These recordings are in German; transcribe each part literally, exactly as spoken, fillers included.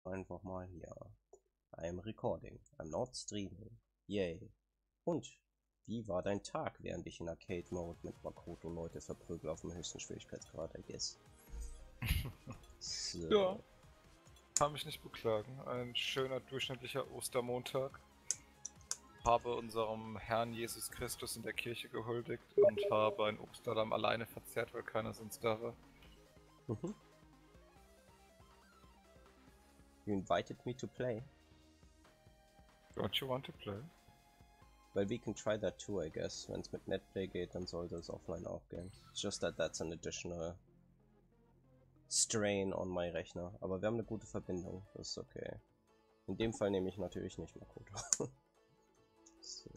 einfach mal hier. I am recording. I'm not streaming. Yay. Und wie war dein Tag, während ich in Arcade-Mode mit Makoto Leute verprügel auf dem höchsten Schwierigkeitsgrad, I guess? So. Ja. Kann mich nicht beklagen. Ein schöner, durchschnittlicher Ostermontag. Habe unserem Herrn Jesus Christus in der Kirche gehuldigt und habe ein Obstlamm alleine verzehrt, weil keiner sonst da war. Mhm. You invited me to play. Don't you want to play? Well, we can try that too, I guess. Wenn es mit Netplay geht, dann sollte es offline auch gehen. It's just that that's an additional strain on my Rechner. Aber wir haben eine gute Verbindung, das ist okay. In dem Fall nehme ich natürlich nicht Makoto. So.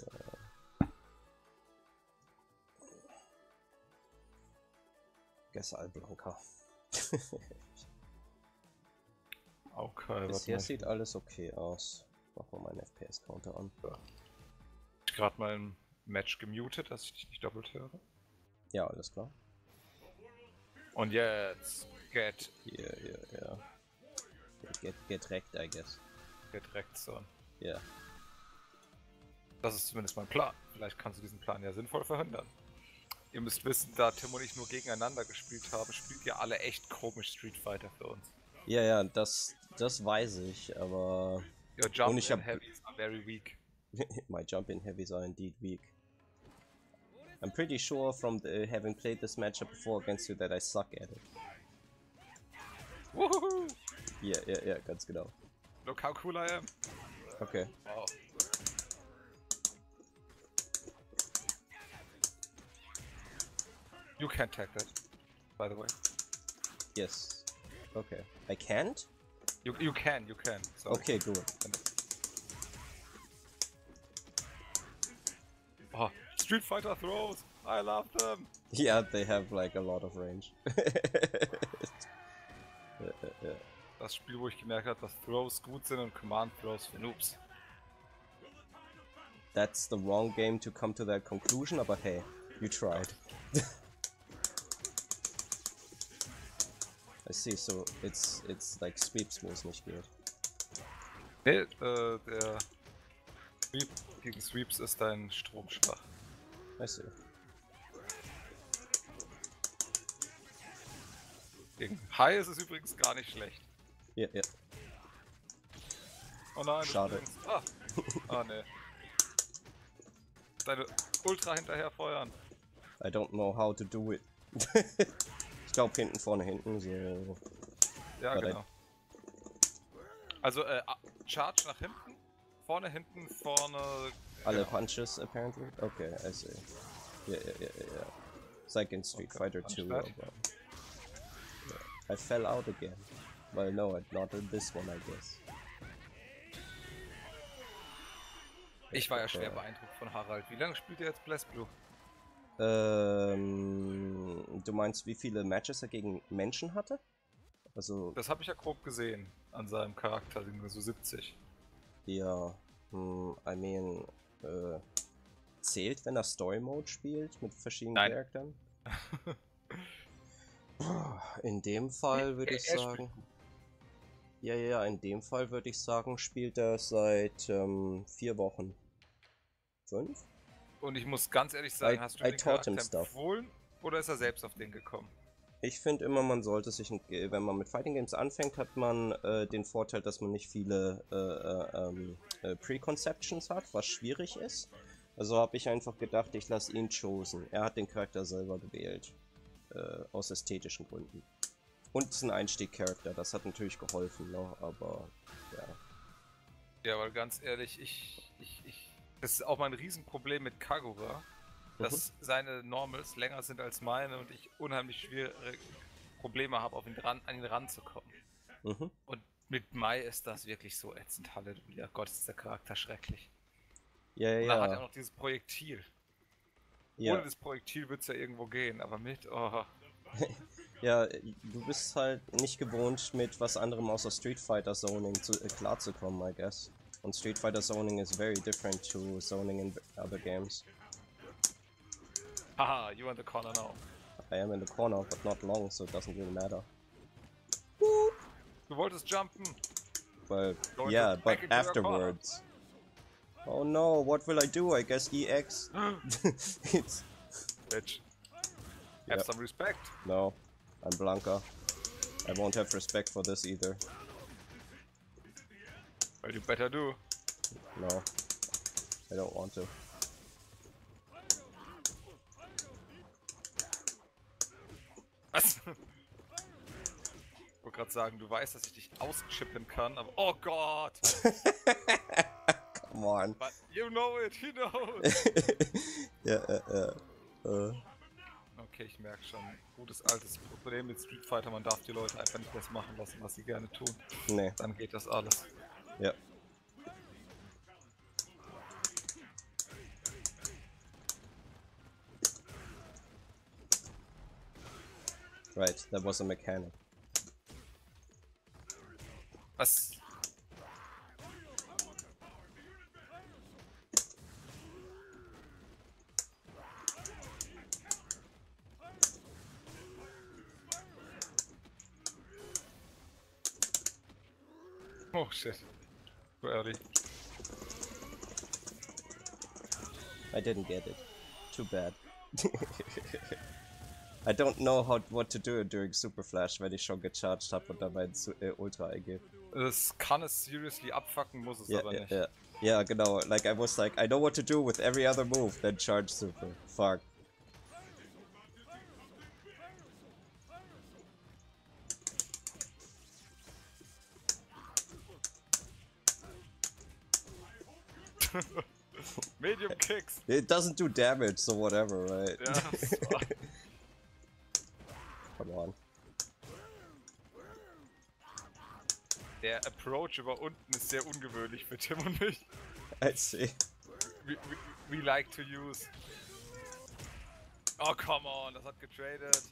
Guess Alblanca. Okay, Bisher sieht alles okay aus. Machen wir meinen F P S-Counter an. Ja. Ich gerade mein Match gemutet, dass ich dich nicht doppelt höre. Ja, alles klar. Und jetzt get. Yeah, yeah, yeah. Get, get wrecked, I guess. Get wrecked, son. Ja. Yeah. Das ist zumindest mein Plan. Vielleicht kannst du diesen Plan ja sinnvoll verhindern. Ihr müsst wissen, da Tim und ich nur gegeneinander gespielt haben, spielt ihr alle echt komisch Street Fighter für uns. Ja, ja, das, das weiß ich, aber... Your jump und ich in hab... heavies are very weak. My jump in heavies are indeed weak. I'm pretty sure from the, having played this matchup before against you that I suck at it. Woohoo! Ja, ja, ja, ganz genau. Look how cool I am. Okay. Wow. You can't tag that, by the way. Yes. Okay. I can't? You you can, you can. Sorry. Okay, good. Oh, Street Fighter throws! I love them! Yeah, they have like a lot of range. Ja, ja, ja. Das Spiel, wo ich gemerkt habe, dass Throws gut sind und Command Throws für Noobs. That's the wrong game to come to that conclusion, aber hey, you tried. I see, so it's it's like sweeps, wo es nicht geht. Nee, äh, der Sweep gegen Sweeps ist dein Strom schwach. I see. Gegen High ist es übrigens gar nicht schlecht. Ja, ja. Oh nein, Schade. Übrigens, ah, ah ne. Deine Ultra hinterher feuern. I don't know how to do it. Ich glaube hinten, vorne, hinten, so. Ja, But genau. I... Also, äh, Charge nach hinten, vorne, hinten, vorne... Alle genau. Punches, apparently? Okay, I see. Yeah, yeah, yeah, yeah. It's like in Street Okay, Fighter punch two. that. Aber, yeah. I fell out again. Well, no, not in this one, I guess. Ich war ja schwer Okay. beeindruckt von Harald. Wie lange spielt ihr jetzt BlazBlue? Ähm, du meinst, wie viele Matches er gegen Menschen hatte? Also, Das habe ich ja grob gesehen an seinem Charakter, so siebzig. ja, hm, I mean, äh, zählt, wenn er Story Mode spielt mit verschiedenen Nein. Charakteren? In dem Fall würde ich Er- er sagen. Ja, ja, ja, in dem Fall würde ich sagen, spielt er seit ähm, vier Wochen. Fünf? Und ich muss ganz ehrlich sagen, I- hast du I den taught Charakter him stuff. empfohlen oder ist er selbst auf den gekommen? Ich finde immer, man sollte sich, wenn man mit Fighting Games anfängt, hat man äh, den Vorteil, dass man nicht viele äh, äh, ähm, äh, Preconceptions hat, was schwierig ist. Also habe ich einfach gedacht, ich lasse ihn chosen. Er hat den Charakter selber gewählt. Äh, aus ästhetischen Gründen. Und es ist ein Einstieg-Charakter, das hat natürlich geholfen, ne? Aber ja. Ja, weil ganz ehrlich, ich, ich, ich, das ist auch mein Riesenproblem mit Kagura, dass Mhm. seine Normals länger sind als meine und ich unheimlich schwere Probleme habe, auf ihn ran, an ihn ranzukommen. Mhm. Und mit Mai ist das wirklich so ätzend. Halleluja, Gott, ist der Charakter schrecklich. Ja, Und ja, dann hat er ja. noch dieses Projektil. Ja. Ohne das Projektil wird es ja irgendwo gehen, aber mit, oh. Ja, du bist halt nicht gewohnt, mit was anderem außer Street Fighter Zoning zu, äh, klarzukommen, I guess. Und Street Fighter Zoning is very different to zoning in other games. Haha, you in the corner now. I am in the corner, but not long, so it doesn't really matter. Du wolltest jumpen. but Going yeah, to- but back into your afterwards. Oh no, what will I do? I guess E X. It's Bitch. Have Yep. some respect. no, I'm Blanca. I won't have respect for this either. Well, you better do. No, I don't want to. Was? Ich wollte gerade sagen, du weißt, dass ich dich auschippen kann, aber oh Gott! Come on. But you know it, he knows! Ja, äh, äh, äh. Okay, ich merke schon. Gutes altes Problem mit Street Fighter, man darf die Leute einfach nicht das machen lassen, was sie gerne tun. Nee, Dann geht das alles. ja. Right, that was a mechanic. Was? Oh shit. Too early. I didn't get it. Too bad. I don't know how what to do during Super Flash, wenn ich schon gecharged habe und dann mein Su- äh, Ultra eingebe. Das kann es seriously abfucken, muss es Ja, aber ja, nicht. ja. Ja, genau. Like I was like, I know what to do with every other move, then charge Super. Fuck. Medium Kicks! It doesn't do damage, so whatever, right? Ja, das war- Come on. Der Approach über unten ist sehr ungewöhnlich für Tim und mich. I see. We, we, we like to use. Oh, come on, das hat getradet.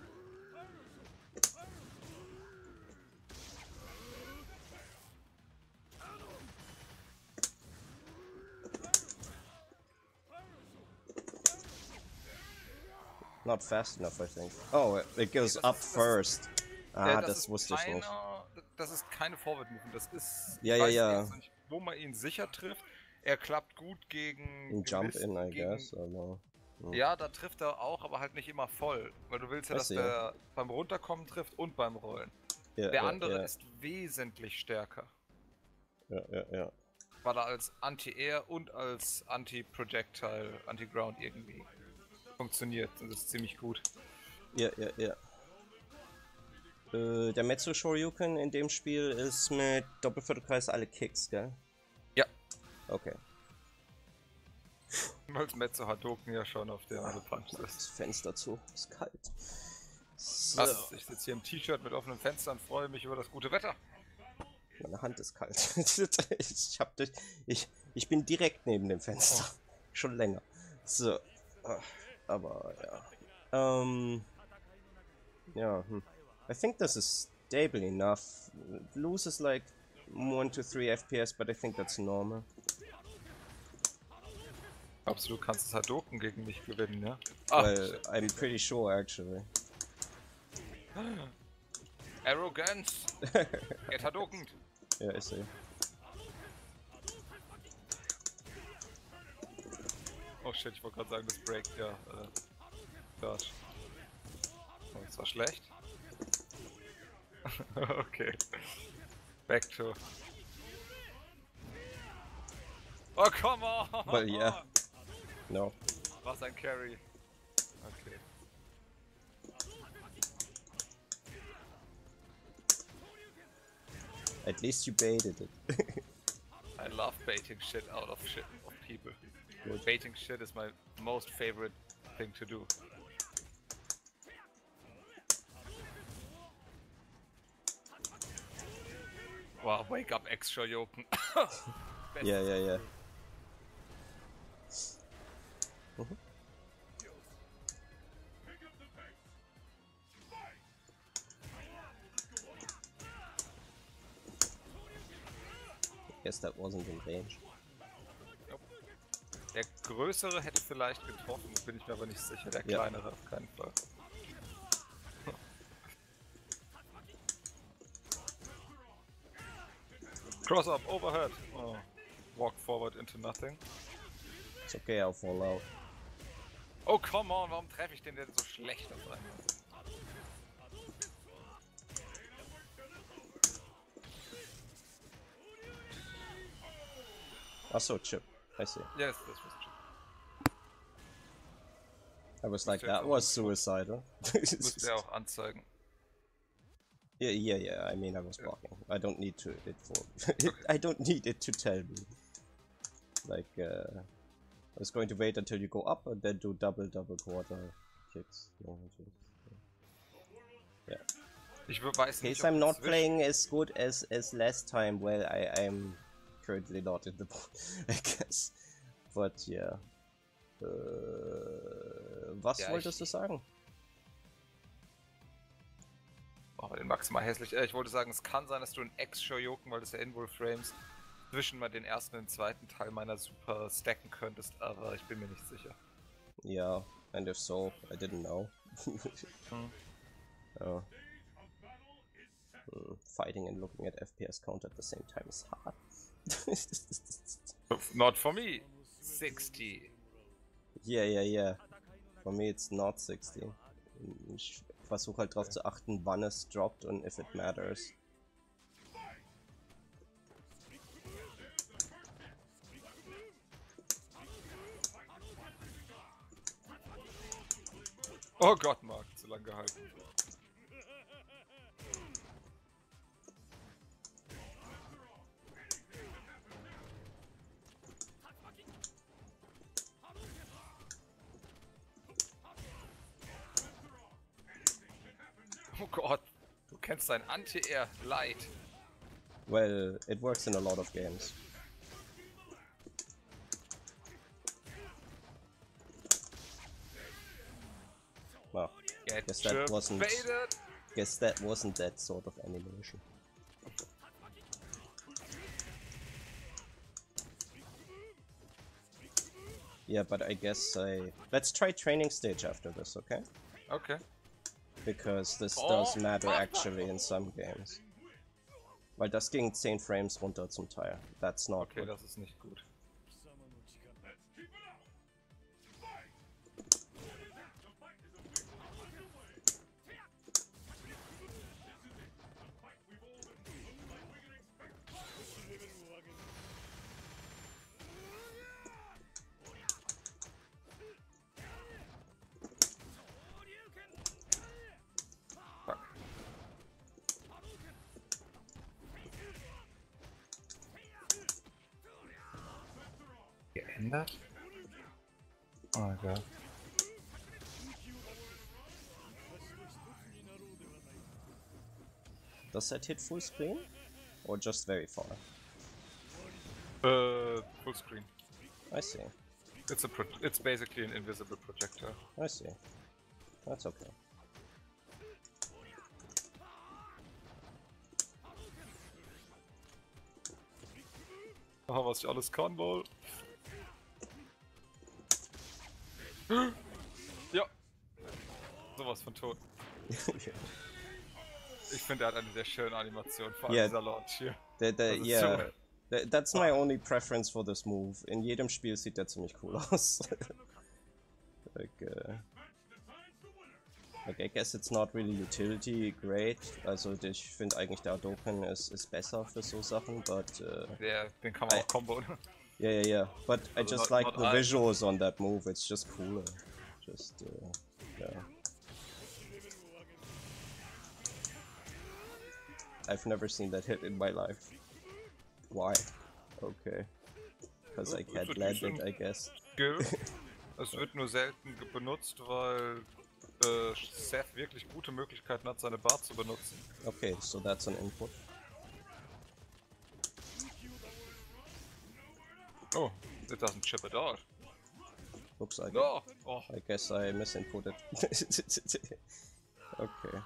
Not fast enough, I think. Oh, it- it goes das up ist- das- first. Ah, Ja, das ist wusste ich nicht. keiner- Das ist keine Forward Movement, das ist. Ja, ich ja, weiß ja. jetzt nicht, wo man ihn sicher trifft. Er klappt gut gegen. Ein Jump gewiss- in, I gegen, guess, aber... hm. Ja, da trifft er auch, aber halt nicht immer voll. Weil du willst ja, I dass see. der beim Runterkommen trifft und beim Rollen. Ja, Der ja, andere ja, ist wesentlich stärker. ja, ja, ja. Weil er als Anti-Air und als Anti-Projectile, Anti-Ground irgendwie funktioniert. Das ist ziemlich gut. Ja, ja, ja. Äh, der Metsu Shoryuken in dem Spiel ist mit Doppelviertelkreis alle Kicks, gell? Ja. Okay. Als Metzo Hadoken ja schon auf der alle Punch ist. Das Fenster zu, ist kalt. So. Was? Ich sitze hier im T-Shirt mit offenen Fenstern und freue mich über das gute Wetter. Meine Hand ist kalt. ich, hab durch, ich, ich bin direkt neben dem Fenster. Schon länger. So. Ach, aber ja. Ähm. Ja, hm. I think this is stable enough. It loses like one to three F P S, but I think that's normal. Glaubst du, du kannst das Hadoken gegen mich gewinnen, ja? Ah, Well, I'm pretty sure actually. Arrogance! Get Hadoken! Ja, ich sehe. Oh shit, ich wollte gerade sagen, das breakt ja. Äh, Dodge. Oh, das war schlecht. Okay. Back to. Oh, come on! Well, yeah. No. Was ein Carry. Okay. At least you baited it. I love baiting shit out of shit of people. Good. Baiting shit is my most favorite thing to do. Wow, wake up extra Joken. Yeah, yeah, yeah. Mhm. Guess that wasn't in range. Der größere hätte vielleicht getroffen, bin ich mir aber nicht sicher. Der Ja. kleinere auf keinen Fall. Cross up, overhead. Oh. Walk forward into nothing. It's okay, I'll fall out. Oh, come on, warum treffe ich den denn so schlecht auf einmal? Also chip. I see. Yes, das was chip. I was like, that was suicidal. Müsst ihr auch anzeigen. Yeah, yeah, yeah. I mean, I was blocking. I don't need to it for. I don't need it to tell me. Like, uh, I was going to wait until you go up and then do double, double quarter kicks. No, just, yeah. Ich weiß In nicht, case I'm not playing as good as as last time. Well, I I'm currently not in the boat, I guess. But yeah. Uh, was Ja, wolltest ich, du sagen? Oh, den maximal hässlich. Äh, ich wollte sagen, es kann sein, dass du in Ex-Shoyoken, weil das ja Invul Frames, zwischen mal den ersten und den zweiten Teil meiner Super stacken könntest, aber ich bin mir nicht sicher. Yeah, and if so, I didn't know. hm. Oh. Mm, fighting and looking at F P S count at the same time is hard. Not for me. sixty. Yeah, yeah, yeah. For me it's not sixty. Ich versuche halt drauf zu achten, wann es droppt und if it matters. Oh Gott, Marc, zu lang gehalten. Oh Gott, du kennst sein Anti-Air Light. Well, it works in a lot of games. Well, Get guess that wasn't. baited. Guess that wasn't that sort of animation. Yeah, but I guess I... Let's try training stage after this, okay? Okay. Because this Oh, does matter Mann. actually in some games. Weil das ging zehn Frames runter zum Teil. That's not Okay, good. das ist nicht gut. Fuck. Geändert? Oh mein Gott. Does that hit full screen? Or just very far? Uh, full screen. I see. It's a pro it's basically an invisible projector. I see. That's okay. Oh, was ich alles kann, wohl. Ja. Sowas von tot. Ich finde, er hat eine sehr schöne Animation, vor allem Yeah. dieser Launch hier. The, the, Das ist yeah, so- Th- that's my only preference for this move. In jedem Spiel sieht der ziemlich cool aus. like, uh, like, I guess it's not really utility great. Also ich finde eigentlich der Hadouken ist, ist besser für so Sachen, but uh, Der, den kann man I- auch comboen. yeah, yeah, yeah. But I Also just not- like not the I. visuals on that move. It's just cooler. Just, uh, yeah. I've never seen that hit in my life. Why? Okay. Because I Oh, can't it's a land it, decent- I guess. Skill. Es wird nur selten ge- benutzt, weil äh, Seth wirklich gute Möglichkeiten hat, seine Bar zu benutzen. Okay, so that's an input. Oh, it doesn't chip at all. Looks like No! Oh, it. I guess I misinputted. Okay.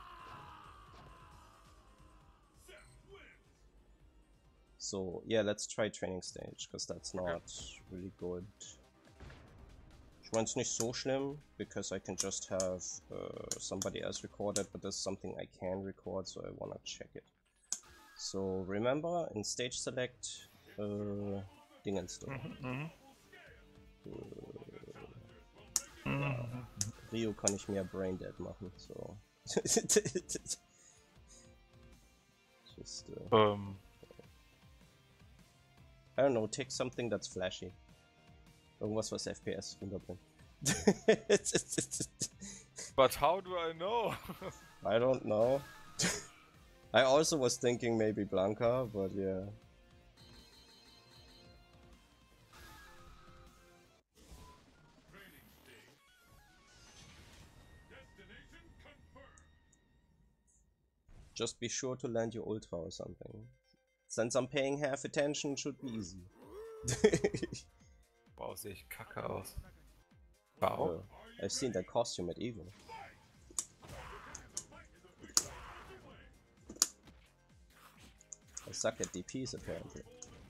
So, yeah, let's try training stage, because that's not really good. Ich meine, it's nicht so schlimm, because I can just have uh, somebody else record it, but there's something I can record, so I wanna check it. So, remember, in Stage Select, äh, Dingens da. Mhm, äh, mhm. ja. Rio kann ich mehr Braindead machen, so. Just, uh, Um. I don't know, take something that's flashy. Irgendwas, was F P S runterbringt. But how do I know? I don't know. I also was thinking maybe Blanca, but yeah. Just be sure to land your ultra or something. Since I'm paying half attention, it should be easy. Wow, sehe ich kacke aus. Wow. Uh, I've seen that costume at Evo. I suck at D Ps apparently.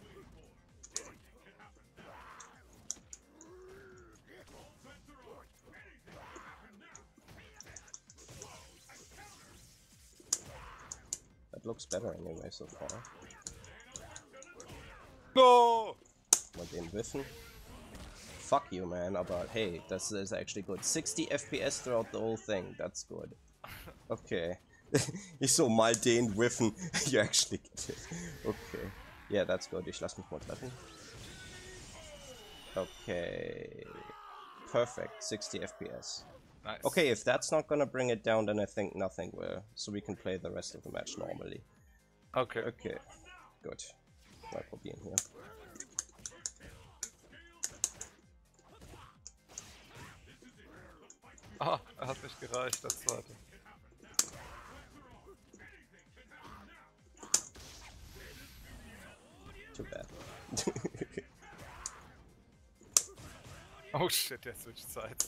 That looks better anyway so far. No! Mal den whiffen. Fuck you, man, aber hey, das is actually good. sixty F P S throughout the whole thing, that's good. Okay. Ich so mal den whiffen. You actually get it. Okay. Yeah, that's good. Ich lass mich mal treffen. Okay. Perfect. sixty F P S. Nice. Okay, if that's not gonna bring it down, then I think nothing will. So we can play the rest of the match normally. Okay. Okay. Gut. Mal probieren hier. Ah, er hat nicht gereicht, das zweite. Too bad. Oh shit, der switcht Zeit.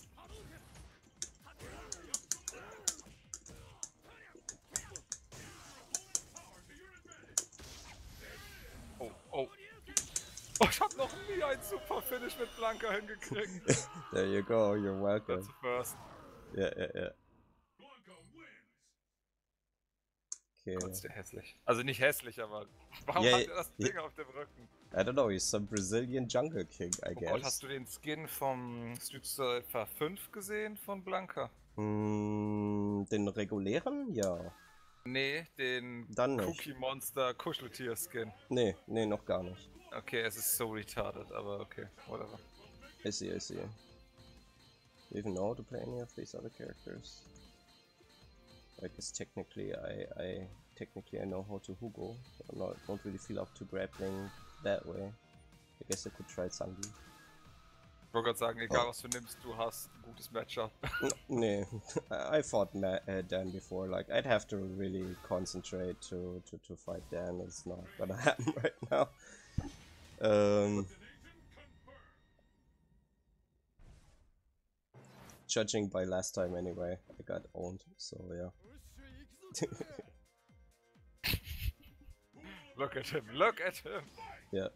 Oh, oh. Oh, ich hab noch nie ein super Finish mit Blanca hingekriegt. There you go, you're welcome. That's the first. Ja, ja, ja. Okay. Gott, ist der hässlich. Also nicht hässlich, aber warum Yeah, hat er das yeah. Ding auf dem Rücken? I don't know, he's some Brazilian jungle king, I Oh guess. Gott, hast du den Skin vom Street Fighter fünf gesehen von Blanca? Mm, den regulären? Ja. Nee, den Dann nicht. Cookie Monster Kuscheltier Skin. Nee, nee, noch gar nicht. Okay, es ist so retarded, aber okay, whatever. I see, I see. Do you even know how to play any of these other characters? I guess technically I, I technically I know how to Hugo, but not, don't really feel up to grappling that way. I guess I could try Sandy. Ich wollte gerade sagen, egal Oh. was du nimmst, du hast ein gutes Matchup. Nee, I fought Ma uh, Dan before. Like I'd have to really concentrate to to to fight Dan. It's not gonna happen right now. Um, judging by last time, anyway, I got owned. So yeah. Look at him, look at him! Yeah.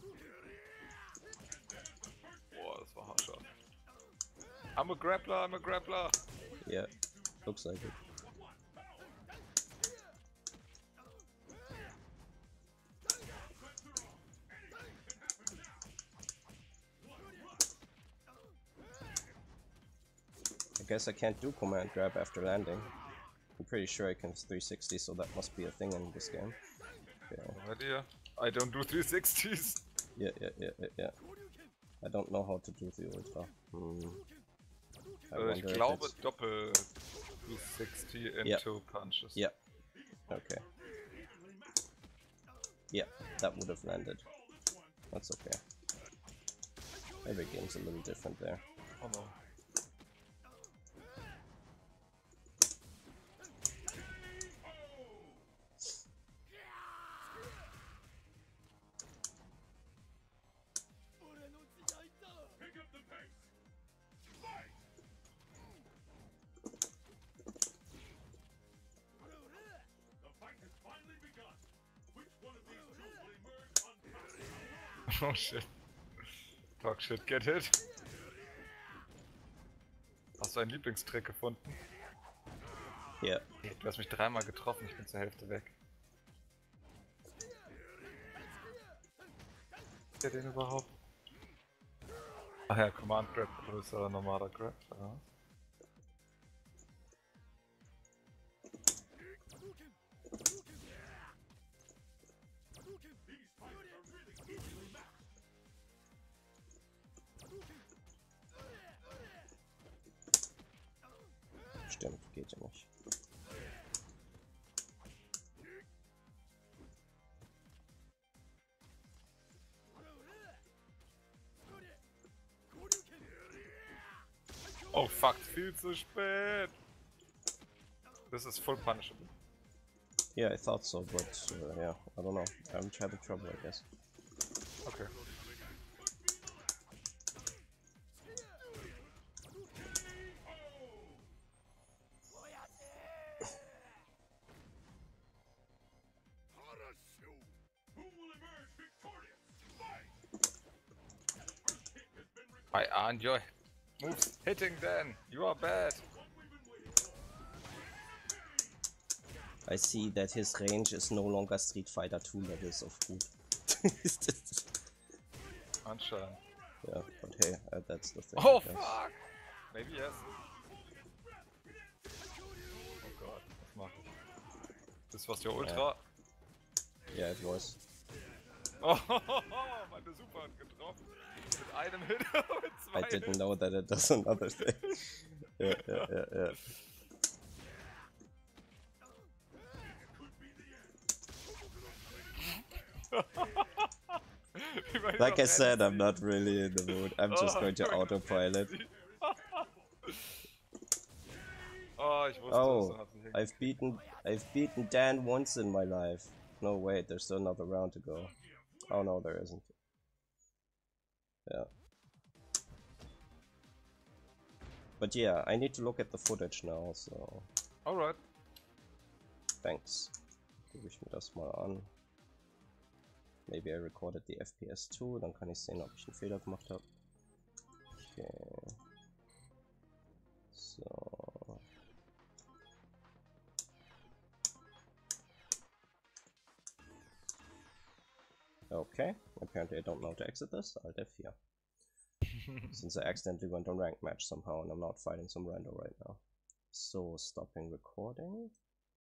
Boah, das war haarscharf. I'm a grappler, I'm a grappler! Yeah. Looks like it. I guess I can't do command grab after landing. I'm pretty sure I can three sixty, so that must be a thing in this game. Okay. Idea. I don't do three sixties. Yeah, yeah, yeah, yeah, yeah. I don't know how to do the ultra. Hmm. I Äh, ich wonder if glaube it's- Doppel three sixty into Yeah. punches. Yeah. Okay. Yeah, that would have landed. That's okay. Every game's a little different there. Oh no. Oh shit. Talk shit, get hit. Hast du einen Lieblingstrick gefunden? Yeah. Du hast mich dreimal getroffen, ich bin zur Hälfte weg. der den überhaupt? Ach ja, Command Grab, größerer normaler Grab, ja. Stimmt, geht ja nicht. Oh fuck, viel zu spät! This is full punishable. Yeah, I thought so, but uh, yeah, I don't know. I'm having trouble, I guess. Okay. I aren't your moves hitting then. You are bad. I see that his range is no longer Street Fighter two levels of good. Anscheinend. Yeah, but hey, uh, that's the thing. Oh I guess. fuck! Maybe yes. Oh Gott, was mach ich? Das was der Ultra. Yeah, it was. Oh, meine Super hat getroffen. Mit einem Hit, mit zwei I didn't Hits. know that it does another thing. Yeah, yeah, yeah, yeah. Like I said, I'm not really in the mood. I'm just going to autopilot. Oh, ich wusste, Oh, dass er hat nicht I've beaten, I've beaten Dan once in my life. No, wait, there's still another round to go. Oh no, there isn't. Yeah. But yeah, I need to look at the footage now, so... Alright. Thanks. Gucke ich mir das mal an. Maybe I recorded the F P S too, dann kann ich sehen, ob ich einen Fehler gemacht habe. Okay. So. Okay, apparently I don't know how to exit this. Alt F four. Since I accidentally went on ranked match somehow and I'm not fighting some rando right now. So, stopping recording.